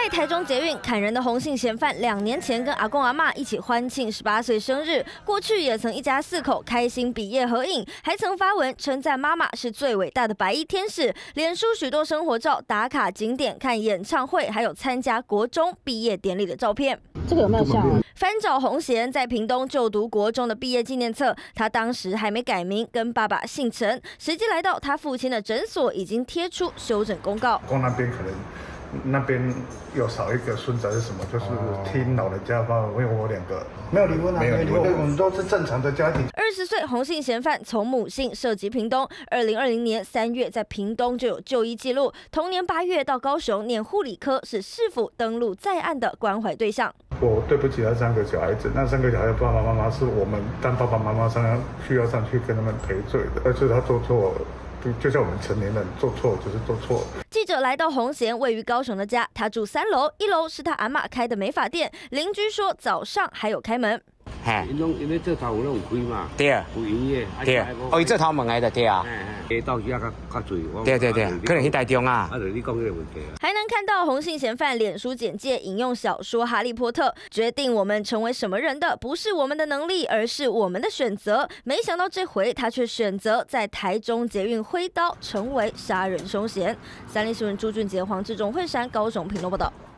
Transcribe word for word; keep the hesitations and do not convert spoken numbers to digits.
台中捷运砍人的洪姓嫌犯，两年前跟阿公阿嬷一起欢庆十八岁生日。过去也曾一家四口开心毕业合影，还曾发文称赞妈妈是最伟大的白衣天使。脸书许多生活照、打卡景点、看演唱会，还有参加国中毕业典礼的照片。 这个有没有像啊？ 翻找洪贤在屏东就读国中的毕业纪念册，他当时还没改名，跟爸爸姓陈。实际来到他父亲的诊所，已经贴出修整公告。 公那边可能。 那边有少一个孙子还是什么，就是听老人家吧，因为我两个没有离婚啊，没有离婚，我们都是正常的家庭。 二十岁洪姓嫌犯从母姓涉及屏东，二零二零年三月在屏东就有就医记录，同年八月到高雄念护理科，是市府登录在案的关怀对象。 我对不起那三个小孩子，那三个小孩的爸爸妈妈是我们当爸爸妈妈上需要上去跟他们赔罪的，而且他做错。 就像我们成年人做错就是做错。 记者来到洪贤位于高雄的家，他住三楼，一楼是他阿嬷开的美发店。邻居说早上还有开门。 嘿， 因拢因为这头有拢有开嘛， 对， 有营业， 对，哦，伊这头门来的对啊， 嘿，到时啊较较侪， 对对对，可能去台中啊。 啊，就你讲这个问题啊。 还能看到洪姓嫌犯脸书简介引用小说《哈利波特》，决定我们成为什么人的不是我们的能力，而是我们的选择。没想到这回他却选择在台中捷运挥刀，成为杀人凶嫌。三立新闻朱俊杰、黄志忠、惠山、高雄屏东报道。